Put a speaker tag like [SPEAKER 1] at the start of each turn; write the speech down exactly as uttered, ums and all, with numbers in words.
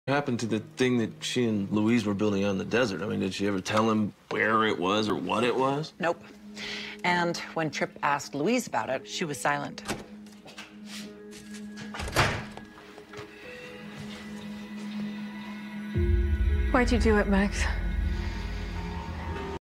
[SPEAKER 1] What happened to the thing that she and Louise were building out in the desert? I mean, did she ever tell him where it was or what it was?
[SPEAKER 2] Nope. And when Tripp asked Louise about it, she was silent.
[SPEAKER 3] Why'd you do it, Max?